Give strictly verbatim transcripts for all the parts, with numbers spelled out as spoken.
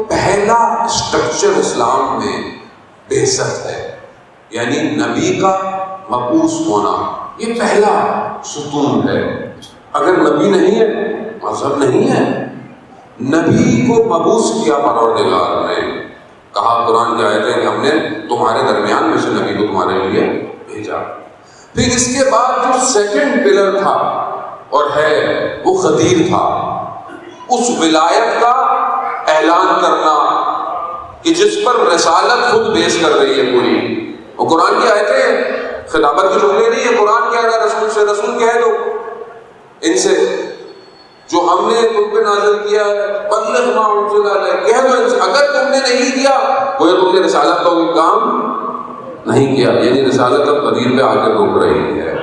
पहला स्ट्रक्चर इस्लाम में बेइज्जत है, यानी नबी का मबूस होना, ये पहला सुतून है। अगर नबी नहीं है, मजहब नहीं है। नबी को मबूस किया परवरदिगार ने, कहा कुरान की आयत है कि हमने तुम्हारे दरमियान में से नबी को तुम्हारे लिए भेजा। फिर इसके बाद जो सेकंड पिलर था और है वो खदीर था, उस विलायत का ऐलान करना कि जिस पर रिसालत खुद बेस कर रही है पूरी। और कुरान की आयतें खिताबत की जुमले नहीं है, कुरान कह रहा है रसूल से, रसूल कह दो इनसे जो हमने तुम पे नाज़िल किया है, बल्लिग़ मा उनज़िला अलैक, कह दो इनसे। अगर तुमने नहीं किया वो तुमने रिसालत का कोई काम नहीं किया, यानी रिसालत अब गदीर पे आकर रोक रही है।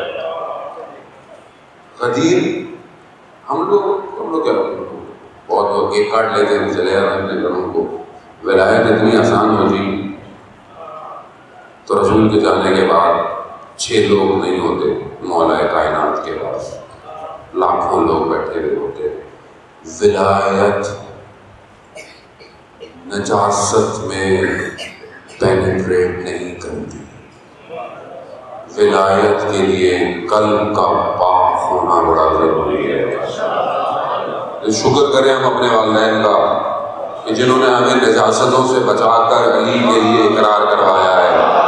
गदीर हम लोग हम लोग क्या बहुत बहुत केक काट लेते हैं, चले जाते हैं अपने घरों को। विलायत इतनी आसान हो जी तो रसूल के जाने के बाद छह लोग नहीं होते मौलाए कायनात के पास, लाखों लोग बैठे हुए होते। विलायत नजासत में पेनिट्रेट नहीं करती। विलायत के लिए कल्ब का पाक होना बड़ा जरूरी है। तो शुक्र करें हम अपने वालिदैन का कि जिन्होंने हमें नजासतों से बचाकर अली के लिए इकरार करवाया है।